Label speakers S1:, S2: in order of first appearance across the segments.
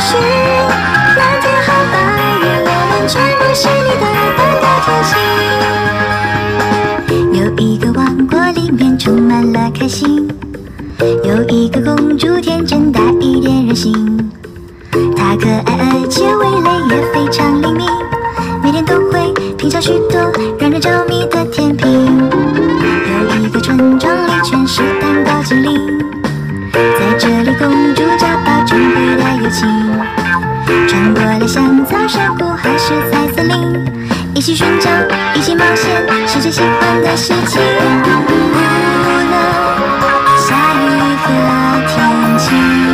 S1: 许，蓝天和白云，我们全部是你的半个天星。有一个王国，里面充满了开心，有一个公主，天真带一点任性。她可爱而且味蕾也非常灵敏，每天都会品尝许多让人着迷的甜品。有一个村庄里全是蛋糕精灵，在这里公主找到珍贵的友情。穿过了香草山谷还是在森林，一起寻找，一起冒险，是最喜欢的事情。无论下雨和天晴，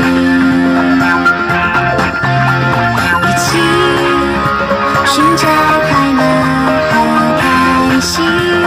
S1: 一起寻找快乐和开心。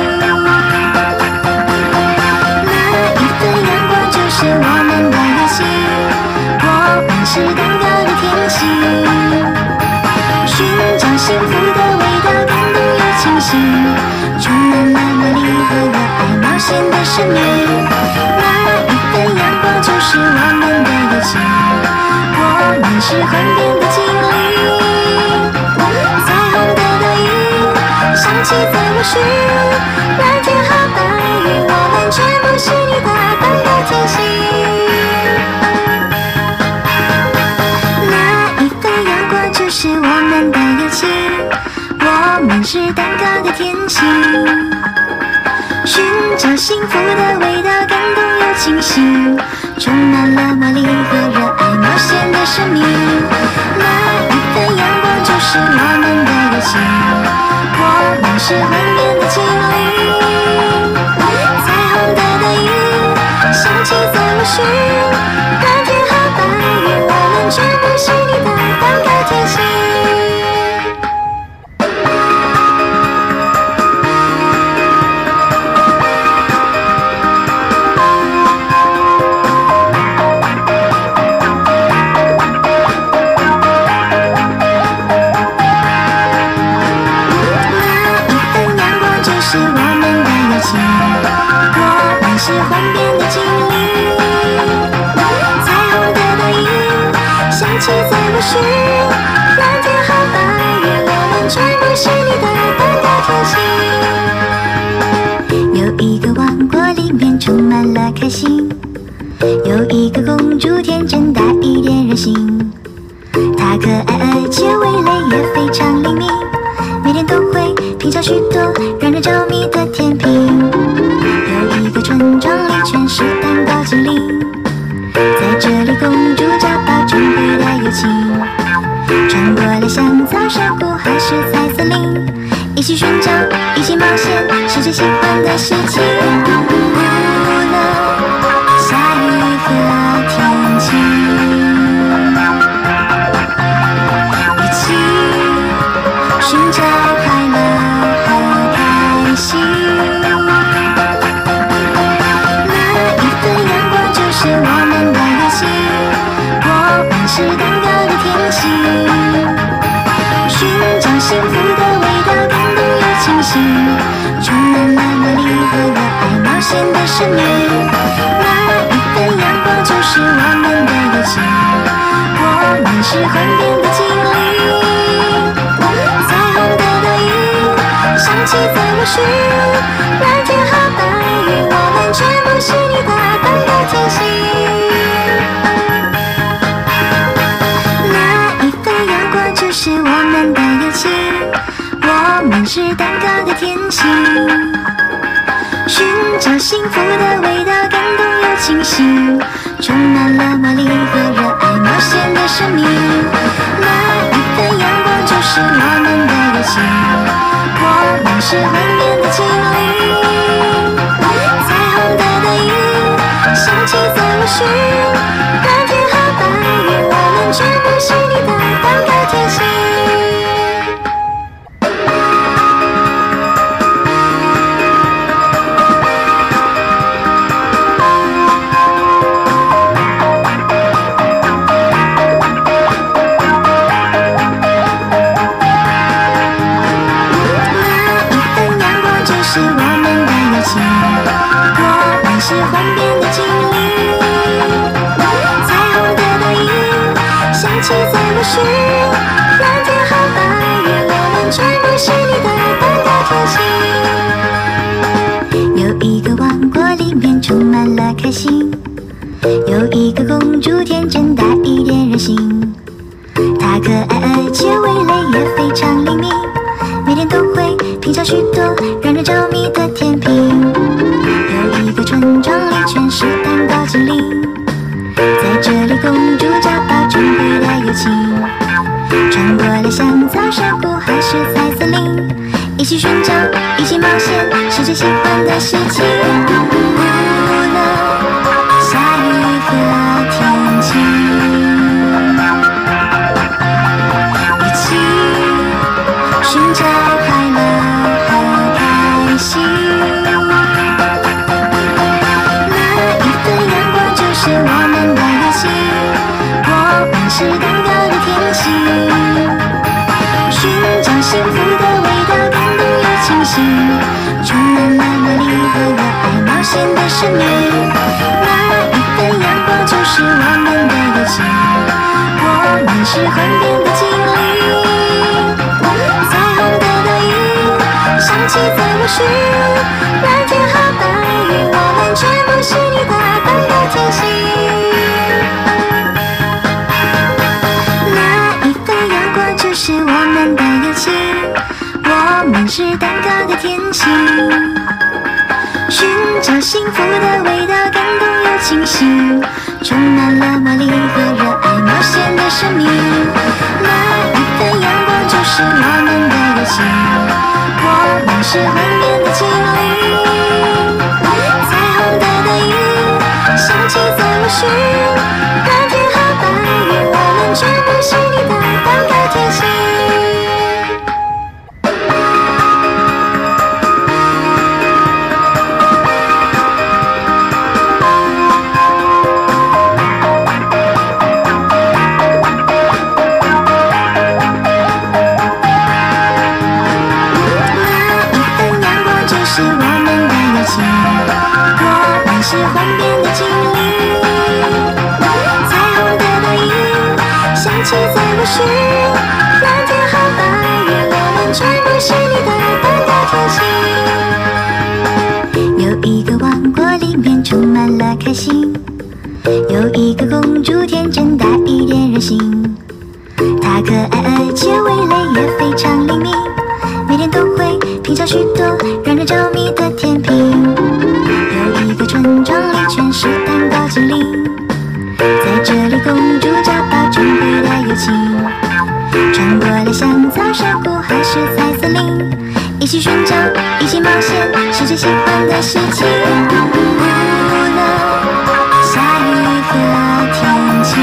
S1: 那一份阳光就是我们的游戏，我们是蛋糕的天使，寻找幸福的味道，感动又清醒，充满了魔力和热爱冒险的生命。那一份阳光就是我们的友情，我们是幻变的精灵。彩虹的倒影响起在我心，蓝天和白云，我们全部是你的半个天星。那一份阳光就是我们的友情，我们是蛋糕的天星，寻找幸福的味道，感动又清醒，充满了魔力和热爱冒险的生命。那一份阳光就是我们的友情，我们是幻变的精灵。彩虹的倒影响起在我心，蓝天和白云，我们全部是你的半个天星。是我们的友情，我们是幻变的精灵。彩虹的倒影响起在我心，蓝天和白云，我们全部是你的半个天星。有一个王国，里面充满了开心，有一个公主，天真带一点任性。她可爱而且味蕾也非常灵敏，每天都会品尝许多让人着迷的甜品。有一个村庄里全是蛋糕精灵，在这里公主找到珍贵的友情。穿过了香草山谷还是在森林，一起寻找，一起冒险，是最喜欢的事情。无论下雨和天晴，一起寻找快乐和开心。那一份阳光就是我们的友情，我们是蛋糕的天星，寻找幸福的味道，感动又清醒，充满了魔力和热爱冒险的生命。那一份阳光就是我们的友情，我们是幻变的精灵。彩虹的倒影响起在我心，蓝天和白云，我们全部是你的半个天星。那一份阳光就是我们的友情，我们是蛋糕的天星，寻找幸福的味道，感动又清醒，充满了魔力和热爱冒险的生命。那一份阳光就是我们的友情，我们是幻变的精灵。彩虹的倒影响起在我心，蓝天和白云，我们全部是你的半个天星。是我们的友情，我们是幻变的精灵。 我寻，蓝天和白云，我们全部是你的半个天星。有一个王国，里面充满了开心，有一个公主，天真带一点任性。她可爱而且味蕾也非常灵敏，每天都会品尝许多让人着迷的甜品。有一个村庄里全是蛋糕精灵，在这里公主找到珍贵的友情，穿过了香草山谷还是彩色林，一起寻找，一起冒险，是最喜欢的事情。无论下雨和天晴，一起寻找快乐和开心。那一份阳光就是我们的友情，我们是蛋糕的天性，寻找幸福的味道，感动又清醒，充满了魔力和热爱冒险的生命。那一份阳光就是我们的友情，我们是幻变的精灵。彩虹的倒影响起在我心，蓝天和白云，我们全部是你的半个天星。那一份阳光就是我们的友情，我们是蛋糕的天性，寻找幸福的味道，感动又清醒，充满了魔力和热爱冒险的生命。那一份阳光就是我们的友情，我们是幻变的精灵。彩虹的倒影响起在我心，蓝天和白云，我们全部是你的半个天星。是幻变的精灵，彩虹的倒影响起在我心，蓝天和白云，我们全部是你的半个天星。有一个王国，里面充满了开心，有一个公主，天真带一点任性。她可爱而且味蕾也非常灵敏，每天都会品尝许多让人着迷的甜品。有一个村庄里全是蛋糕精灵，在这里公主找到珍贵的友情，穿过了香草山谷还是彩色林，一起寻找，一起冒险，是最喜欢的事情。无论下雨和天晴，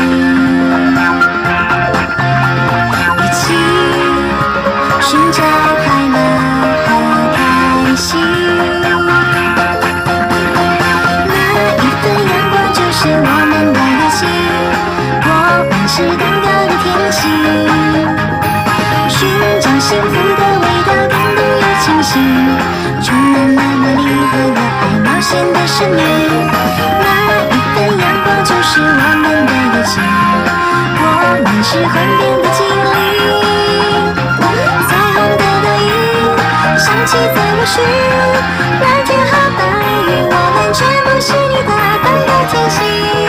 S1: 一起寻找快乐和开心。是我们的友情，我们是蛋糕的天性，寻找幸福的味道，感动又清醒，充满了魔力和热爱冒险的生命。那一份阳光就是我们的友情，我们是幻变的精灵。彩虹的倒影响起在我心，蓝天和白云，我们全部是你的半个天星。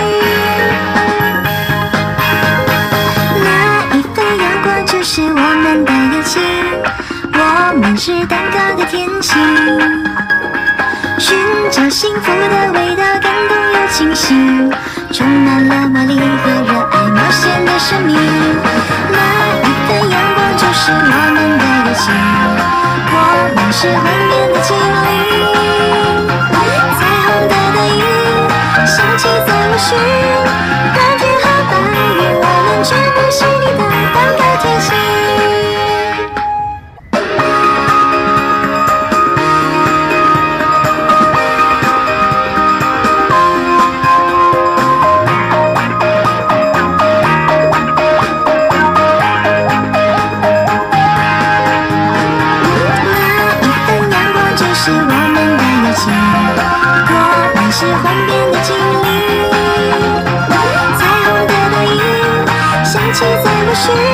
S1: 那一份阳光就是我们的友情，我们是蛋糕的天性，寻找幸福的味道，感动又清醒，充满了魔力和热爱冒险的生命。那一份阳光就是我们的友情，我们是幻变的精灵。彩虹的倒影响起在我心，蓝天和白云，我们全部是你的半个天星。是我们的友情，我们是幻变的精灵。 雪。